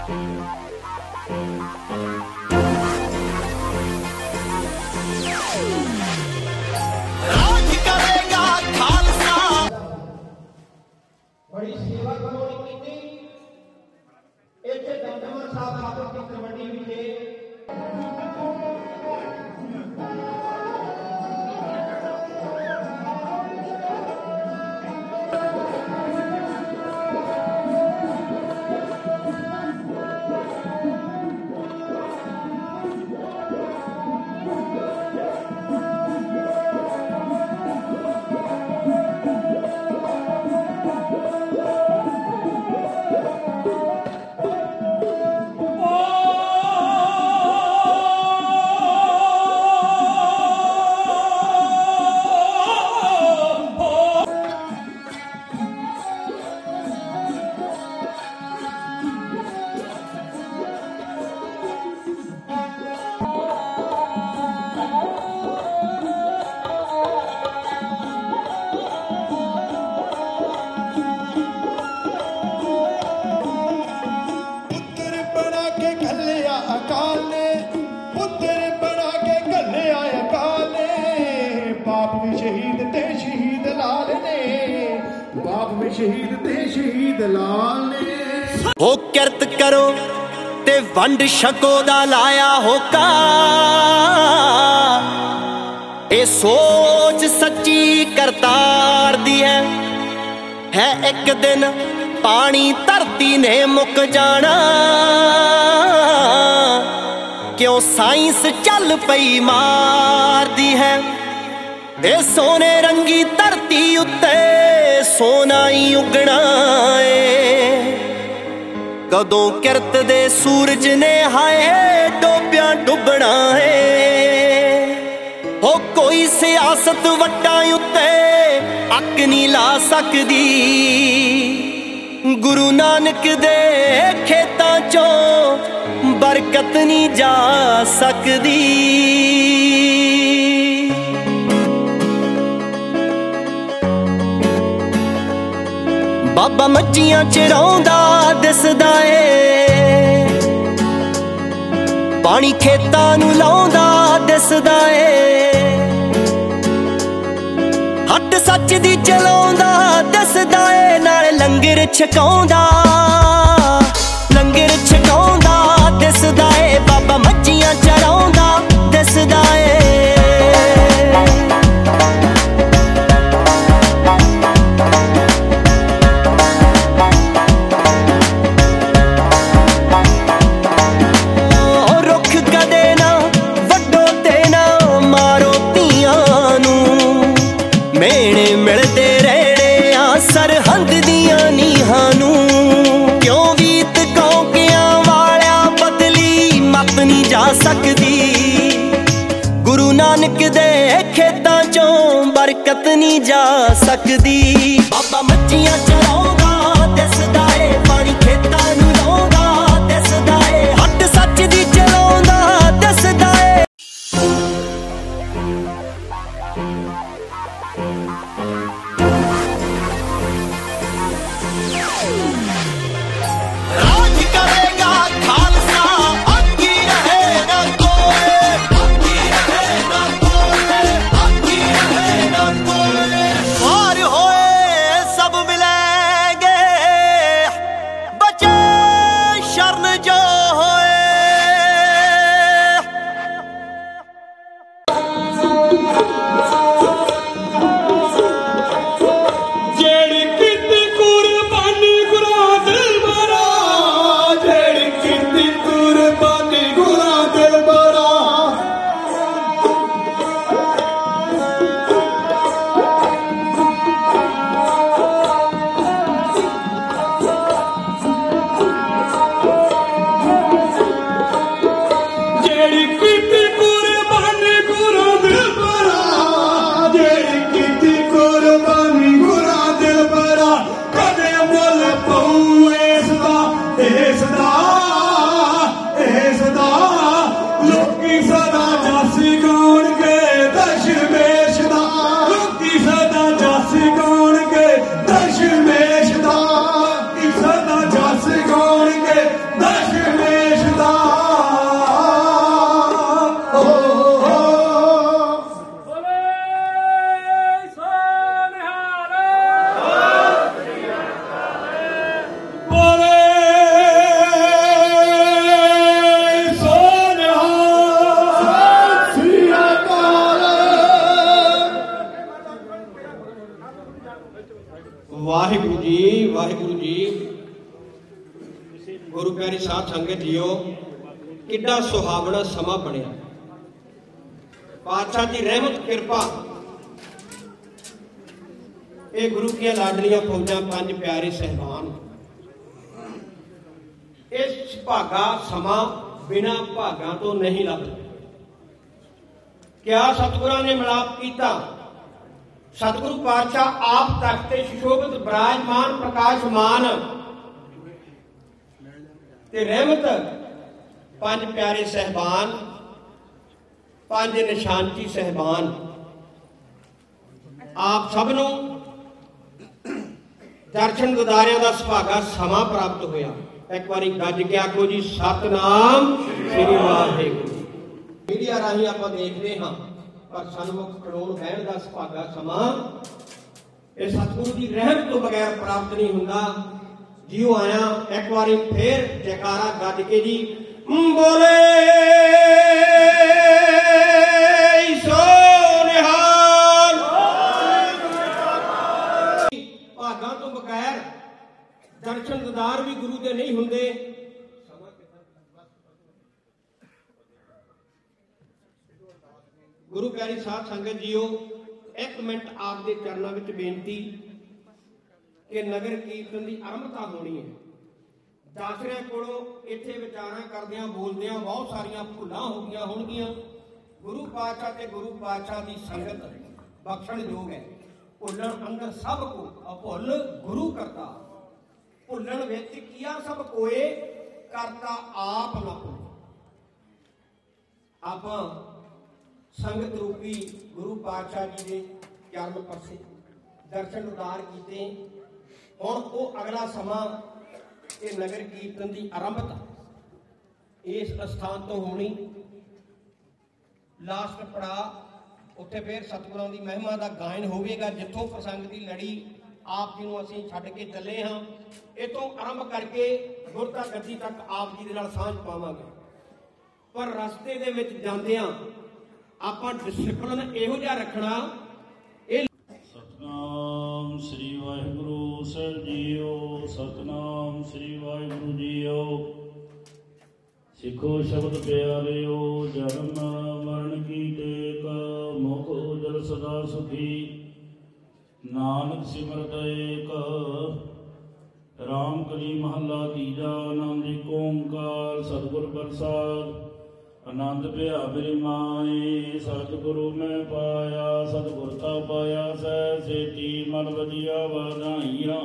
राज करेगा खालसा। बड़ी सेवा कमाई की इत्थे दमदमा साहब आपस की कबड्डी विखे शहीद ते शहीद लाल ने हो किरत करो ते वंड छको दा लाया होका। ए सोच सच्ची करतार दी है एक दिन पानी धरती ने मुक जाना। क्यों साइंस चल पई मार दी है। ए सोने रंगी धरती उत्ते सोना ही उगना है। कदों किरत दे सूरज ने हाय डोबिया डुबना है। हो कोई सियासत वट्टां उत्ते अक नहीं ला सकदी। गुरु नानक दे खेतां चों बरकत नहीं जा सकदी। बाबा मच्छियां चराउंदा दिसदा ए। पानी खेतां नूं लाउंदा दिसदा ए। हट सच दी चलाउंदा दिसदा ए। नाल लंगर छकाउंदा दिसदा ए। बाबा मच्छियां चराउंदा दिसदा ए। सरहद दिया नीहां नूं क्यों वीत कौकियां वालिया बदली मत नहीं जा सकदी। गुरु नानक दे खेतां चों बरकत नहीं जा सकदी। बाबा मच्छियां चराउंदा दिसदा ए। पानी खेतां नूं लाउंदा दिसदा ए। हट सच दी चलाउंदा दिसदा ए। राज करेगा खालसा। आकी रहे ना कोई, आकी रहे ना कोई, आकी रहे ना कोई। पार होए सब मिलेंगे बचे गुरु प्यारी साध संगत जीओ, किड्डा सुहावना समा बनिया। पातशाह की रहमत कृपा, ये गुरु की लाडलियां फौजा पंज प्यारे सहबान, इस भागा समा बिना भागा तो नहीं लगता। क्या सतगुरां ने मिलाप किया? सतगुरु पातशाह आप तख्ते सुशोभित विराजमान प्रकाशमान ते रहमत पंज प्यारे सहबान, पंज निशानची सहबान, आप सबनों दर्शन गुदारियां दा सुभागा समा प्राप्त होया। एक बार गज के आखो जी सतनाम श्री वाहिगुरू। मीडिया राही आप देखते हाँ, पर सन्मुख खड़ोण बहन का सुभागा समा ये सतगुरु की रहमत तो बगैर प्राप्त नहीं होंदा। जियो आया एक बार फिर जयकारा गज के जी बोले सो निहाल। भागा तो बगैर दर्शन दीदार भी गुरु के नहीं होंगे। गुरु प्यारी साध संगत जीओ, एक मिनट आपके चरणों में बेनती कि नगर कीर्तन की आरंभता होनी है। दासरिया कोलों इत्थे विचारां करदियां बोलदियां बहुत सारियां भुलां हो गईयां होणगीਆਂ। गुरु पातशाह ते गुरु पातशाह की संगत बख्शण योग है। भुलण अंदर सब को अभुल गुरु करता, भुलण विच किया सब कोए करता आप ना भुल। आपां संगत रूपी गुरु पातशाह जी के चरण परसे दर्शन उदार किए। हुण वो अगला समा ये नगर कीर्तन की आरंभता इस स्थान तो होनी। लास्ट पड़ा उत्थे फिर सतगुरां की महिमा का गायन होवेगा। जिथों प्रसंग की लड़ी आप जी नूं असीं छड्ड के चले हाँ, इतों आरंभ करके गुरता गद्दी तक आप जी दे नाल सांझ पावांगे। पर रस्ते दे विच जांदियां आपां डिसिपलिन इहो जिहा रखना। सतनाम श्री वाहिगुरु ਸਾਹਿਬ ਜੀਓ, सतनाम श्री वाहिगुरु ਜੀਓ। सिखो शब्द प्यारिओ, जन्म मरण की टेक, मुख उजल सदा सुखी, नानक सिमरत एक। राम कली महला तीजा, आनंद एक ओंकार, सतगुर प्रसाद, आनंद भया मेरी माए। सतगुरु मैं पाया, सतगुर का पाया सह सेठी, मन वजिया वाधाइया।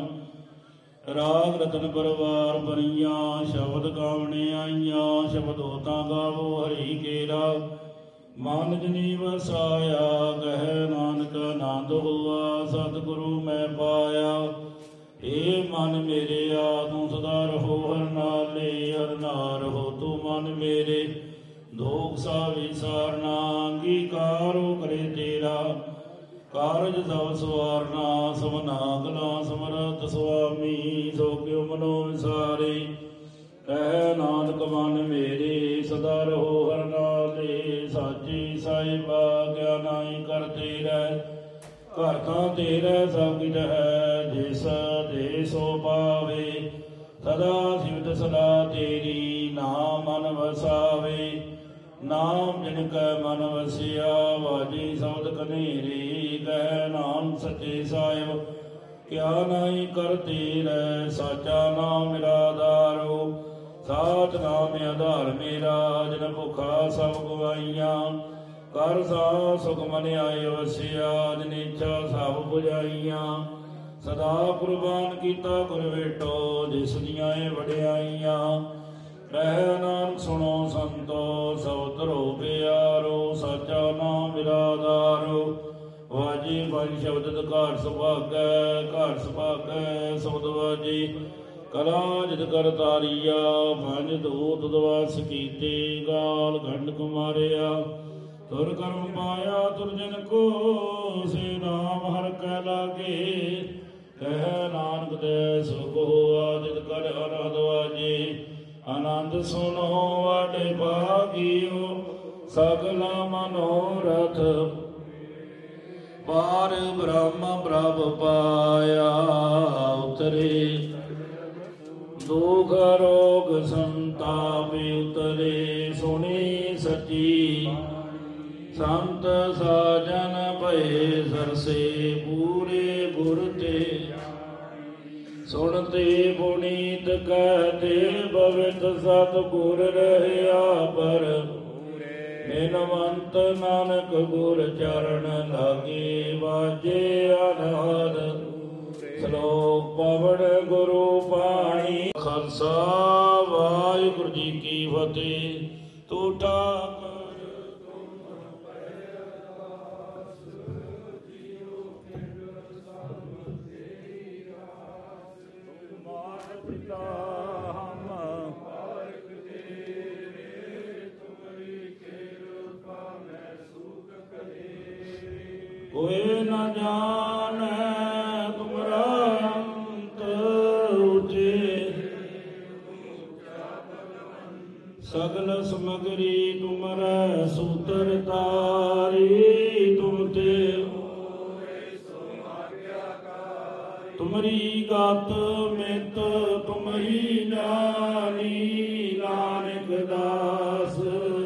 राग रतन परवार बनिया, शब्द गावने आईया, शब्द होता गावो हरि केरा। मन जनी वसाया, कह नानक आनंद हुआ, सतगुरु मैं पाया। हे मन मेरे आ तू सदा रहो, हर नाले हर नार हो तू मन मेरे। दोख सा विसारना, अंगीकारो करे तेरा, कारज सब सवारना। समना गला समरथ स्वामी, सो क्यों मनो विसारे। कह नानक मन मेरे, सदा रहो हर नाले। साची साहिबा क्या नाई करते रह, घर तां तेरा सब कित है। जिस दे सो पावे, सदा सिवत सदा तेरी। नाम मन वसावे, नाम जिनका मन वसिया। वाजी शब्द कनेरी, कह नाम सच्चे साहिब क्या नहीं करते रह। साचा नाम मेरा आधारो, साथ नाम आधार मेरा। जिन भुखा सब गवाइया, कर सा सुख मन आए वसिया। जिन इच्छा सब बुझाइया, सदा कुर्बान किया गुर भेटो। जिस दियां वड्याइया, कह नानक सुनो संतो, सब धरो प्यारो। साचा नाम मेरा आधारो, वाजी पंज शब्द घर सुभागै, घर सुभागै शब्द वाजी। कला जित कर तारिया, पंज दूत दवास कीते। गाल खंड कुमारिया, तुर कर्म पाया तुर जन को। से नाम हर कै लागे, कह नानक दे सुख हुआ। जित कर अनहद वाजे, आनंद सुनो वाडे भागियो। सगला मनोरथ पार ब्रह्म प्रभ पाया। उतरे ਦੁਖ ਰੋਗ ਸੰਤਾਪ ਉਤਰੇ ਸੁਣੀ ਸੱਚੀ ਸੰਤ ਸਾਜਨ ਭਏ ਸਰਸੇ ਪੂਰੇ ਗੁਰ ਤੇ ਸੁਣਤੇ ਪੁਨੀਤ ਕਹਤੇ ਭਵਿਤ ਸਤਿਗੁਰ ਰਹਿਆ ਪਰ ਬਿਨਵੰਤ ਨਾਨਕ ਗੁਰ ਚਰਨ ਲਾਗੇ ਵਾਜੇ ਅਨਾਦ ਸ਼ਲੋਕ ਪਵਨ ਗੁਰੂ ਪਾਣੀ ਖਾਲਸਾ ਵਾਹਿਗੁਰੂ ਜੀ ਕੀ ਫਤਿਹ। ਟੂਟਾ कोई न जाने तुमरा अंत ऊंचे सगल समगरी तुमरा सूत्र तारी तुम ते तुमरी गात मित तुम ही जानी नानक दास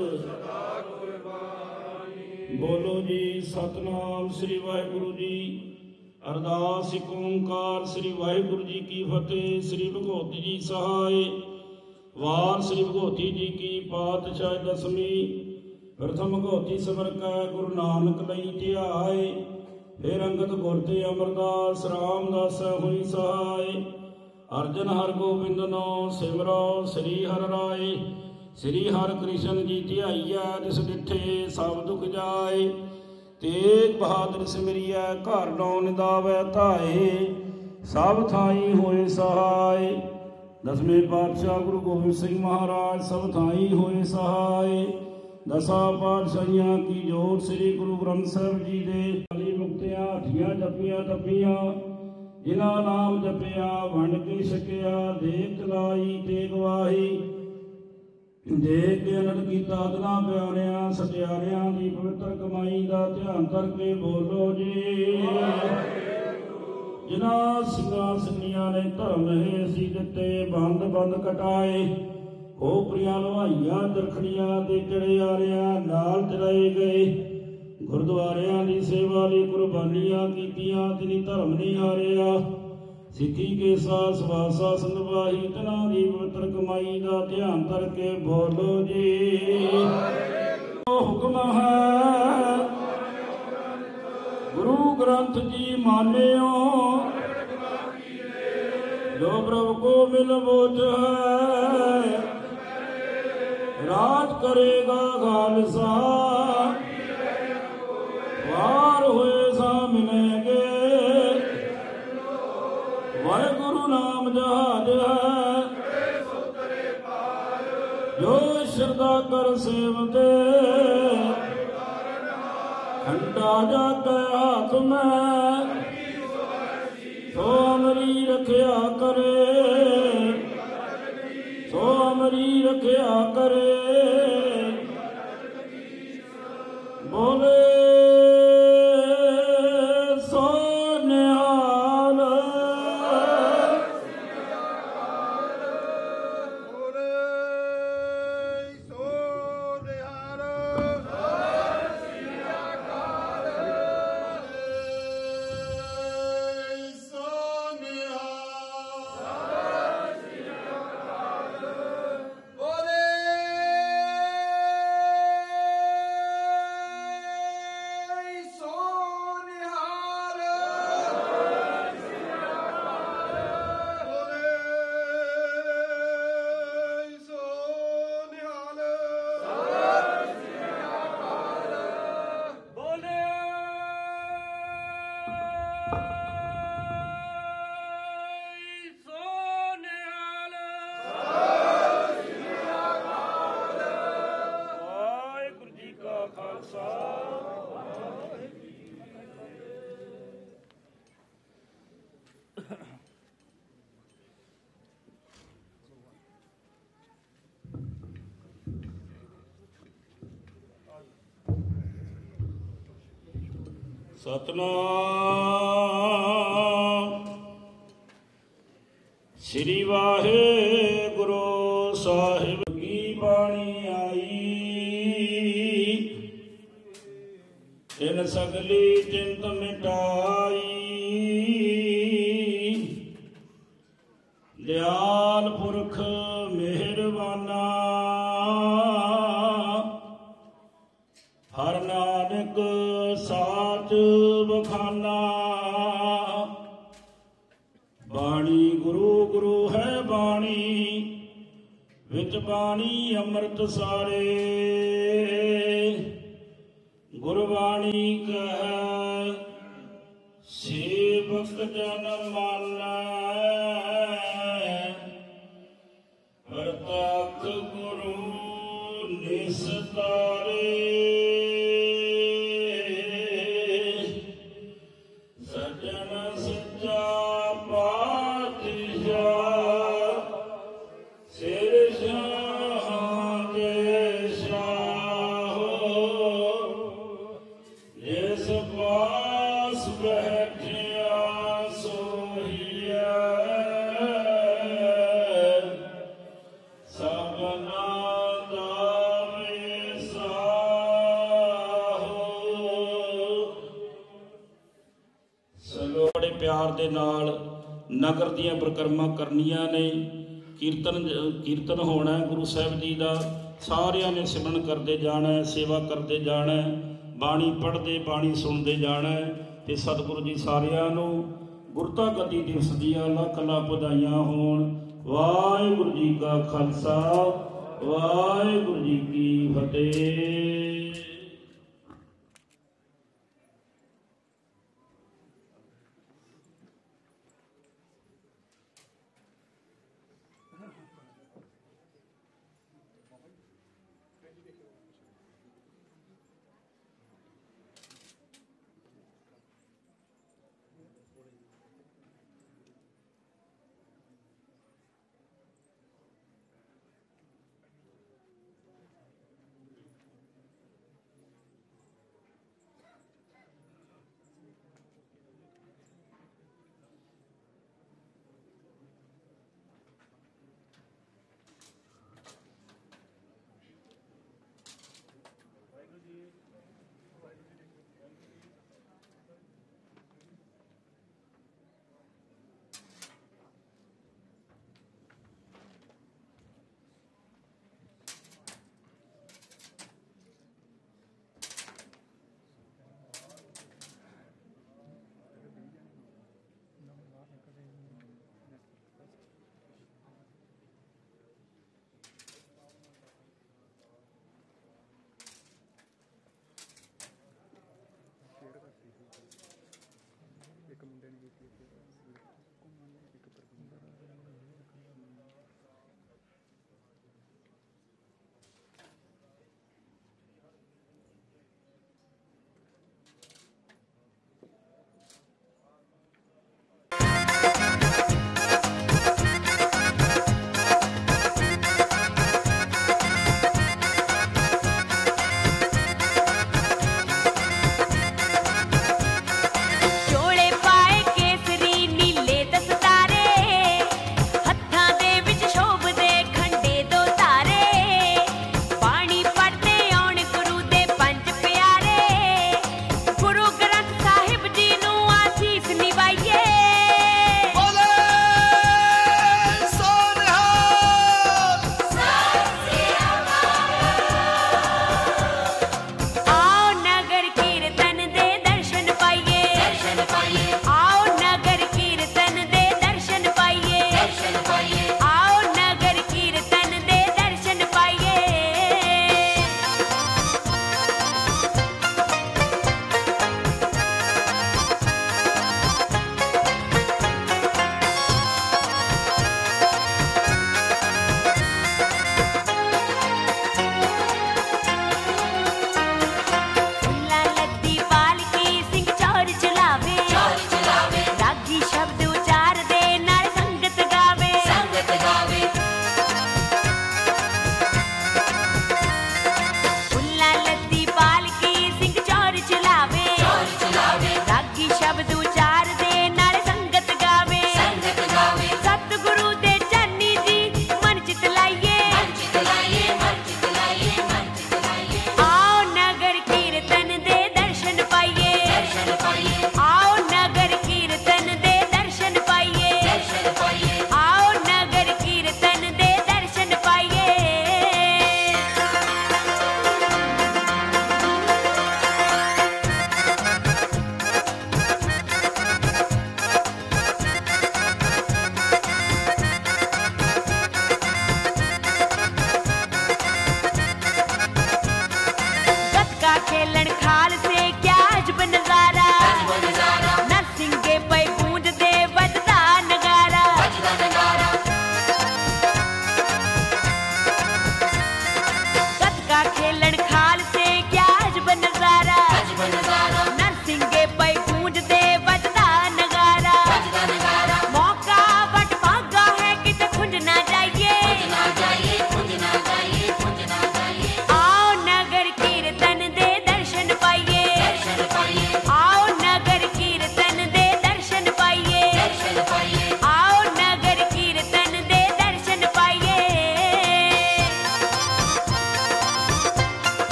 बोलो जी सतनाम श्री वाहिगुरु जी। अरदास एक ओंकार श्री वाहिगुरु जी की फतेह। श्री भगवती जी सहाय वार श्री भगवती जी की पातशाह दसवीं प्रथम भगवती सिमर कै गुरु नानक लई ध्याय फिर अंगद गुर ते अमरदास रामदास हुई सहाय अर्जन हर गोबिंद नो सिमरो श्री हर राय श्री हर कृष्ण जी ध्याइया जिस डिठे सब दुख जाए तेग बहादुर सिमरिया घर नौ निदावै धाए सब थाई होए सहाय। दसवें पातशाह गुरु गोबिंद सिंह महाराज सब थाई होए सहाय। दसा पातशाहियां की जोर श्री गुरु ग्रंथ साहिब जी दे अली मुक्तियां हठियां जपियां तपियां जिन्हां नाम जपिया वंड के छकिया देख लाई ते गवाही देख के अनंद कीता दना प्यारियां सत्यारियां दी पवित्र कमाई दा ध्यान करके बोलो जी। जिन्हां ਸਿੰਘਾਂ ਸਿੰਘੀਆਂ ने धर्म है सी दिते बंद बंद कटाए खोपरियां लुहाइयां दरखड़ियां ते चढ़ियारियां नाल चलाए गए गुरुद्वारियां दी सेवा लई कुर्बानियां कीतियां तिनी धर्म नहीं हारिया सिद्धि के सास वासा संधवाही तना दी पवित्र कमाई का ध्यान करके बोलो जी। हुक्म है गुरु ग्रंथ जी मान्यो जो प्रभु को मिल बोझ है राज करेगा खालसा वार हुए सा मिलेंगे वाहिगुरु नाम जहाज है जो श्रद्धा कर सेवते खंडा जाके हाथ में सो अमरी रखया करे सो अमरी रखया करे बोले सतनाम ਸ੍ਰੀ ਵਾਹਿਗੁਰੂ ਸਾਹਿਬ ਕੀ ਬਾਣੀ ਆਈ, ਤਿਨ ਸਗਲੀ ਚਿੰਤ ਮਿਟਾਈ। ਦਿਆਲ ਪੁਰਖ ਮਿਹਰਬਾਨਾ, ਹਰ ਨਾਨਕ ਸਾਚ ਬਖਾਨਾ। ਬਾਣੀ ਗੁਰੂ ਗੁਰੂ ਹੈ ਬਾਣੀ, ਵਿੱਚ ਬਾਣੀ ਅੰਮ੍ਰਿਤ ਸਾਰੇ। ਗੁਰਬਾਣੀ ਕਹਿ ਸੇਵਕ ਜਨ ਮਾਨੈ, ਪ੍ਰਤੱਖ ਗੁਰੂ ਨਿਸਤਾਰੇ। ਸੱਜਣ ਸੱਚਾ ਪਾਤਸ਼ਾਹ, ਸਿਰ ਸ਼ਾਹਾਂ ਦੇ ਸ਼ਾਹੋ। ਜਿਸ ਪਾਸ ਬੈਠਿਆ ਸੋਹੀਐ, ਸਭਨਾ ਦਾ ਵਿਸਾਹੋ। ਸਗੋਂ ਬੜੇ ਪਿਆਰ ਦੇ ਨਾਲ ਨਗਰ ਦੀਆਂ ਪਰਿਕਰਮਾ ਕਰਨੀਆਂ ਨੇ। ਕੀਰਤਨ ਹੋਣਾ ਗੁਰੂ ਸਾਹਿਬ ਜੀ ਦਾ। ਸਾਰਿਆਂ ਨੇ ਸਿਮਰਨ ਕਰਦੇ ਜਾਣਾ, ਸੇਵਾ ਕਰਦੇ ਜਾਣਾ, ਬਾਣੀ ਪੜ੍ਹਦੇ ਬਾਣੀ ਸੁਣਦੇ ਜਾਣਾ। ਤੇ ਸਤਿਗੁਰੂ ਜੀ ਸਾਰਿਆਂ ਨੂੰ ਗੁਰਤਾ ਗੱਦੀ ਦਿਵਸ ਦੀਆਂ ਲੱਖ ਲੱਖ ਵਧਾਈਆਂ ਹੋਣ। ਵਾਹਿਗੁਰੂ ਜੀ ਕਾ ਖਾਲਸਾ, ਵਾਹਿਗੁਰੂ ਜੀ ਕੀ ਫਤਿਹ।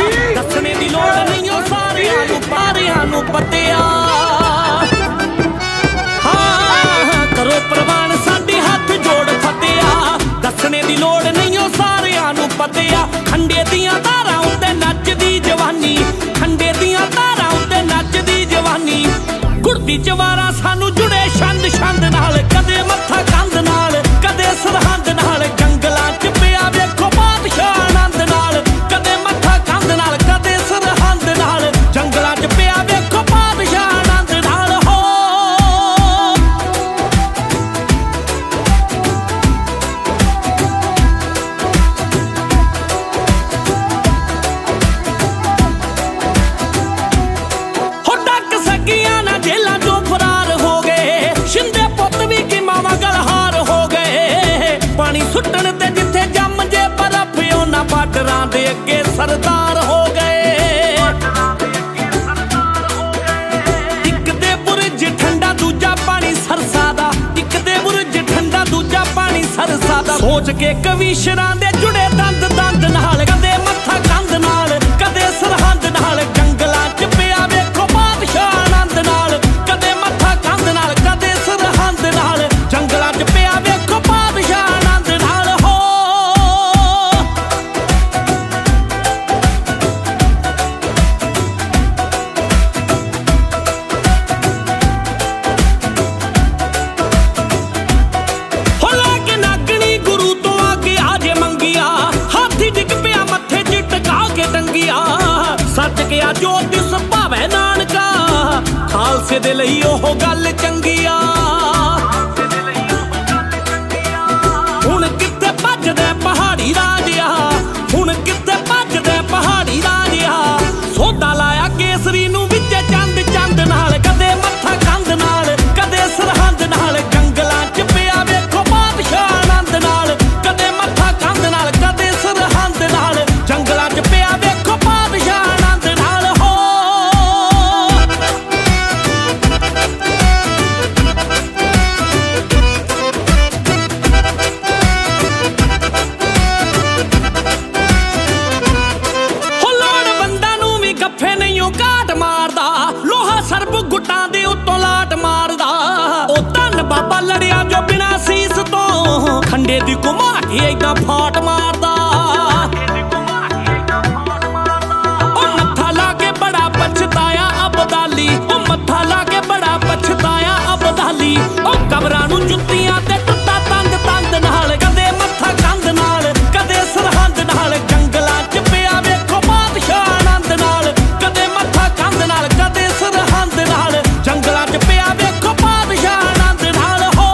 दसने दी लोड़ नहीं ओ सारियां नूं पारियां नूं पतिया हाँ करो प्रवान साडी हाथ जोड़ फतिया दसने दी लोड़ नहीं ओ सारियां नूं पतिया खंडे दियां तारां उत्ते नचदी जवानी खंडे दियां तारां उत्ते नचदी जवानी गुड़दी जवारा सानू जुड़े छंद छंद नाल कदे मत्था कंध नाल कदे सरहंद नाल जंगलां च पिया वेखो बादशाह आनंद नाल कदे मत्था कंध नाल कदे सरहंद नाल जंगलां च पिया वेखो बादशाह आनंद नाल हो डक सकियां ना जेलां चों फरार हो गए शिंदे पुत्त भी कि मावा गलहार हो गए पानी सुट्टण ते जिथे जम जे बर्फ उन्हां बार्डरां दे अगे सरदार हो गए इक दे बुरज ठंडा दूजा पानी सरसा दा इक दे बुरज ठंडा दूजा पानी सरसा दा सोच के कवीशरां दे जुड़े दंद दंद नाल कदे मत्था कंध नाल कदे सरहंद नाल जंगलां च पिया वेखो बादशाह आनंद नाल कदे मत्था कंध नाल कदे सरहंद नाल जंगलां च पिया वेखो बादशाह आनंद नाल हो लाके नागनी गुरु तो आके आजे मंगिया हाथी डिग पिया मत्थे च टका के टंगिया सच गया जो दिस भावे नानका खालसे दे लई ओह गल चंगिया हुण कित्थे भजदे पहाड़ी राजिया हुण कित्थे भजदे पहाड़ी राजिया सोदा लाया केसरी नूं विच चंद चंद नाल कदे मत्था कंध नाल कदे सरहंद नाल जंगलां च पिया वेखो बादशाह आनंद नाल कदे मत्था कंध नाल कदे सरहंद नाल जंगलां च पिया वेखो बादशाह आनंद नाल हो लोड़ बंदा नूं भी गफ्फे नहीं ओ घाट मारदा लोहा सरब गुट्टां दे उत्तों लाट मारदा ओ धन बाबा लड़िया जो बिना सीस तो खंडे दी घुमा के ऐदां फाट मारदा ओ मत्था ला के बड़ा पछताया अबदाली ओ मत्था ला के बड़ा पछताया अबदाली ओ कबरां नूं जुत्तियां ते टुੱਟਾ तंद तंद नाल कदे मत्था कंध नाल कदे सरहंद नाल जंगलां च पिया वेखो बादशाह आनंद नाल कदे मत्था कंध नाल कदे सरहंद नाल जंगलां च पिया वेखो बादशाह आनंद नाल हो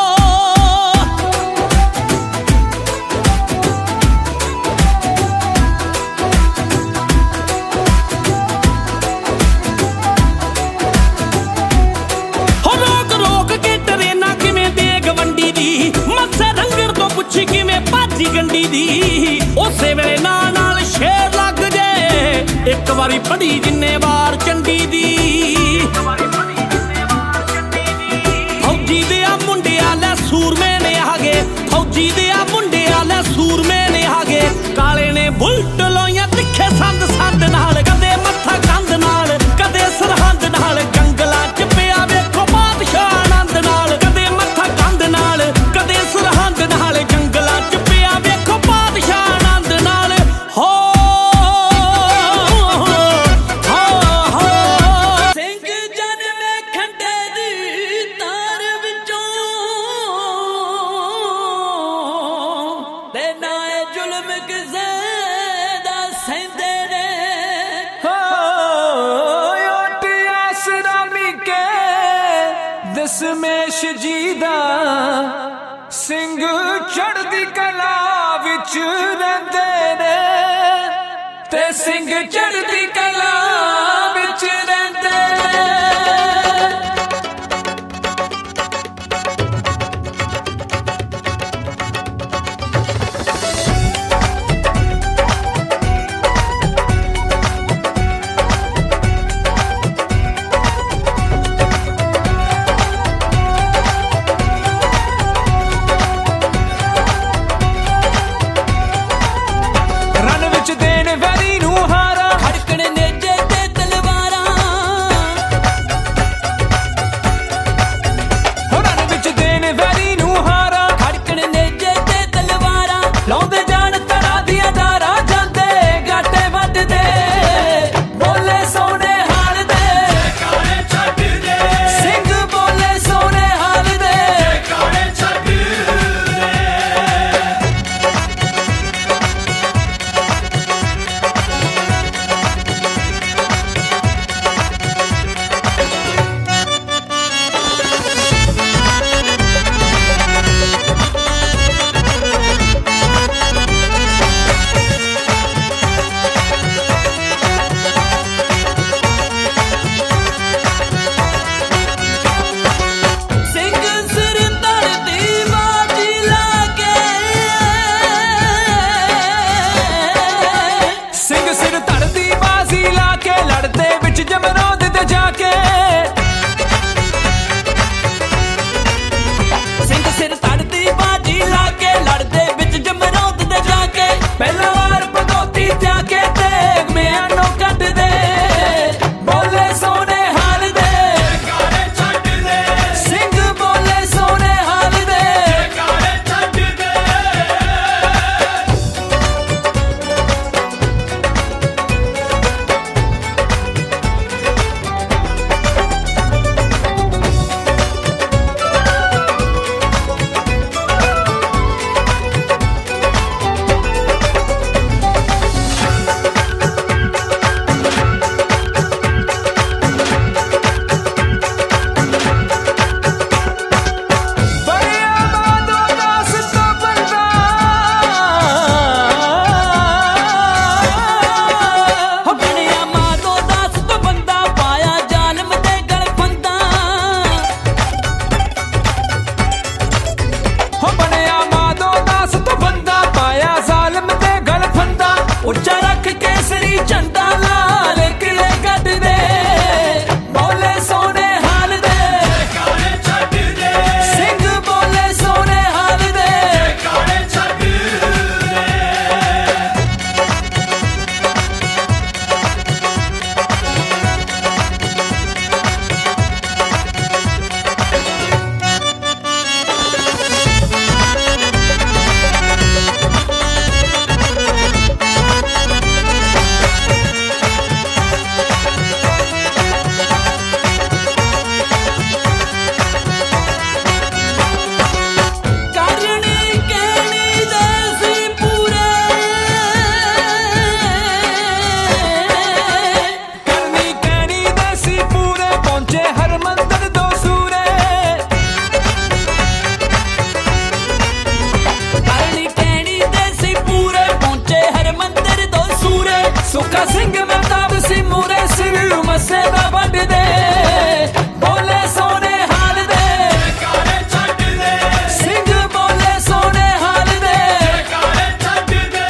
रोक रोक के ट्रेना किवें देग वंडी दी मत्थे रंगड़ तो पुछी किवें भाजी गंडी दी उसे वेले नाल शेर लग जे एक वारी पढ़ी जिन्ने वार चंडी दी फौजी दे आ मुंडे आले सूरमे ने आगे फौजी दे आ मुंडे आले सूरमे ने आगे काले ने बुलट लोइयां तिखे संद संद नाल कदे मत्था कंध नाल कदे सरहंद नाल जंगलां च पिया वेखो बादशाह आनंद नाल कदे मत्था कंध नाल कदे सरहंद नाल जंगलां च पिया वेखो बादशाह आनंद नाल हो ਸਿੰਘ ਜਨਮੇ ਖੰਡੇ ਦੀ ਤਾਰ ਵਿੱਚੋਂ ਤੇ ਨਾ ਇਹ ਜ਼ੁਲਮ ਕਿਸੇ ਦਾ ਸਹਿੰਦੇ ਨੇ ਆਸਰਾਮੀ ਕੇ ਦਸਮੇਸ਼ ਜੀ ਦਾ ਸਿੰਘ ਚੜ੍ਹਦੀ ਕਲਾ ਵਿੱਚ ਰਹਿੰਦੇ ਨੇ ਤੇ ਸਿੰਘ ਚੜ੍ਹਦੀ ਕਲਾ ਵਿੱਚ ਰਹਿੰਦੇ ਨੇ ਰਨ ਵਿੱਚ ਦੇਣ ਵੈਰੀ ਨੂੰ ਹਾਰਾ मसे दा वड दे बोले सोने हाल दे काले छड्ड दे सिंह बोले सोने हाल दे काले छड्ड दे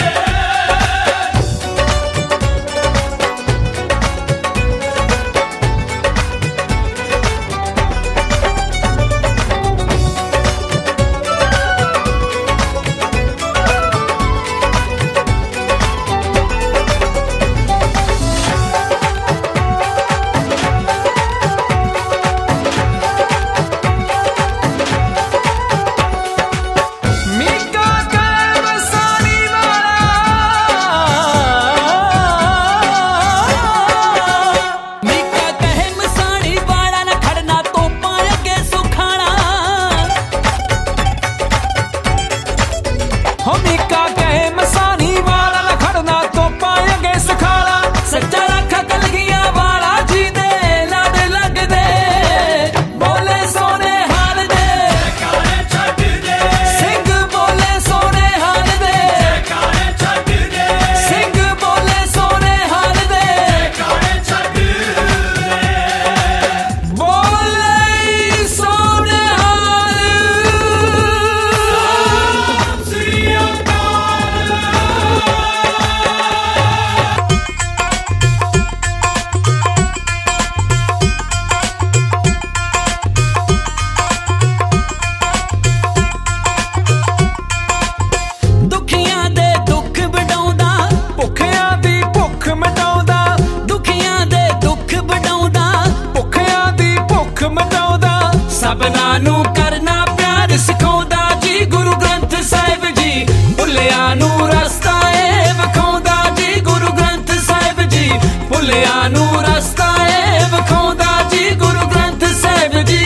सबना नू करना प्यार सिखाउंदा जी गुरु ग्रंथ साहिब जी भुलिया नू रस्ता ए विखाउंदा जी गुरु ग्रंथ साहिब जी भुलिया नू रस्ता ए विखाउंदा जी गुरु ग्रंथ साहिब जी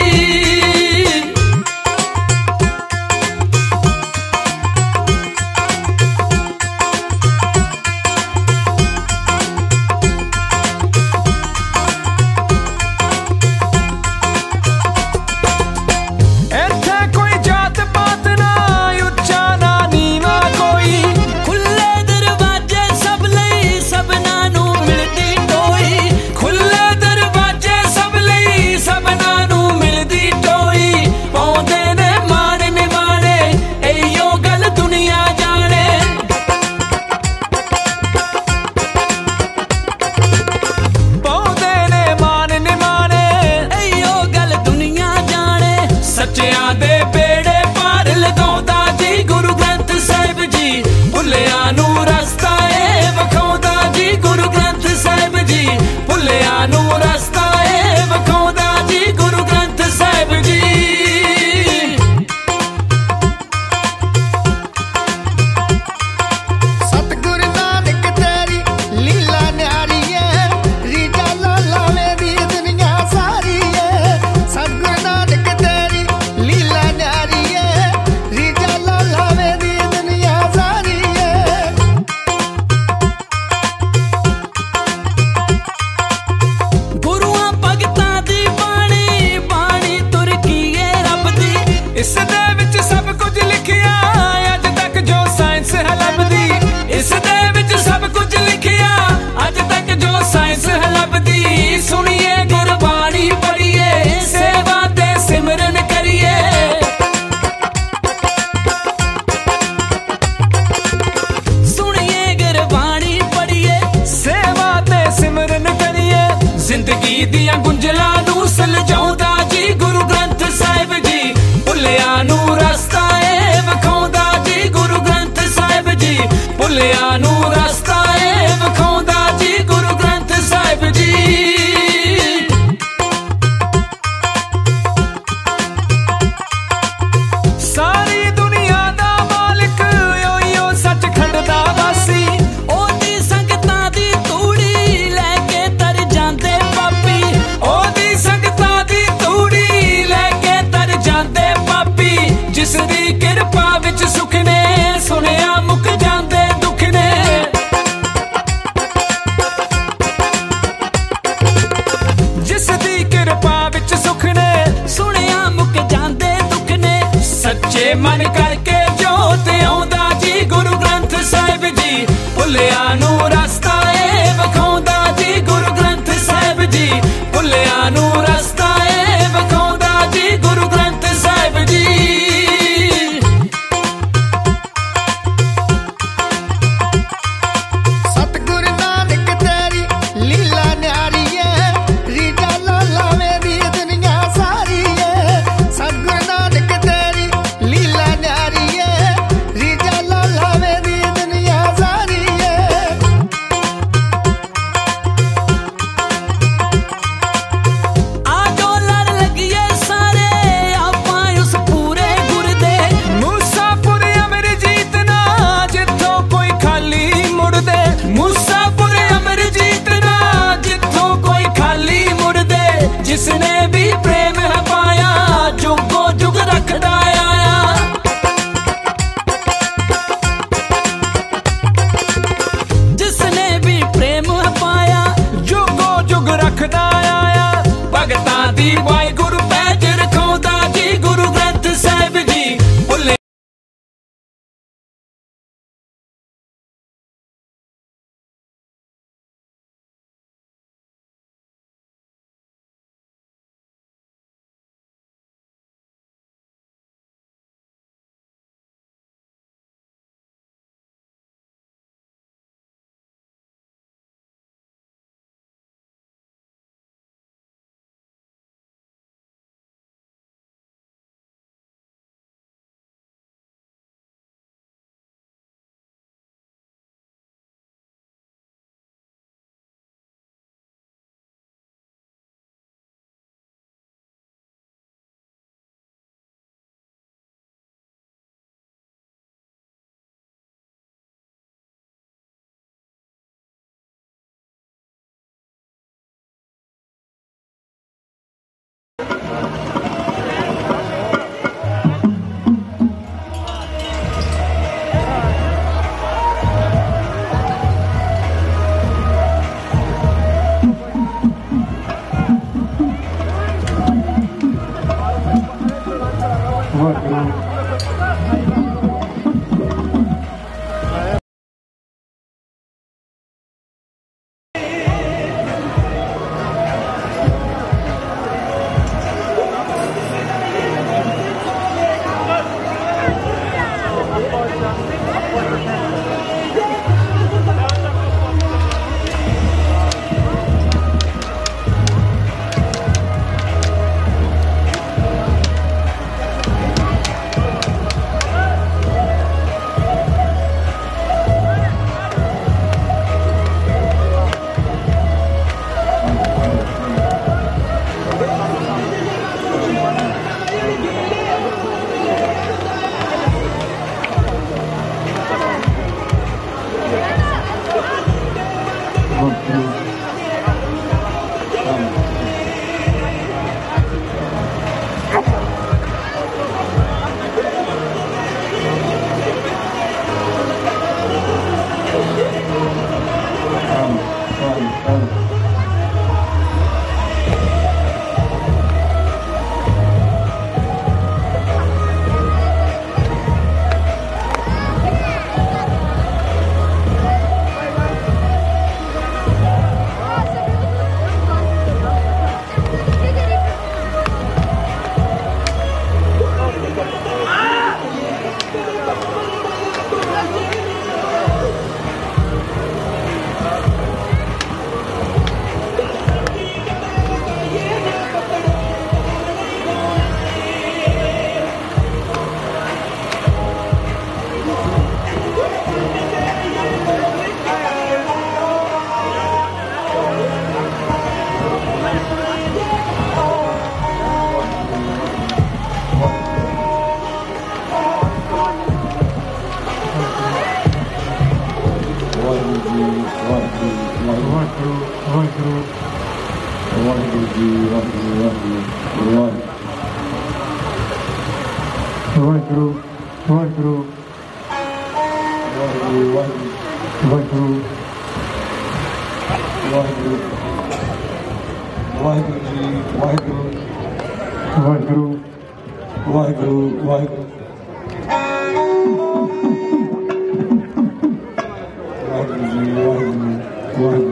Wow.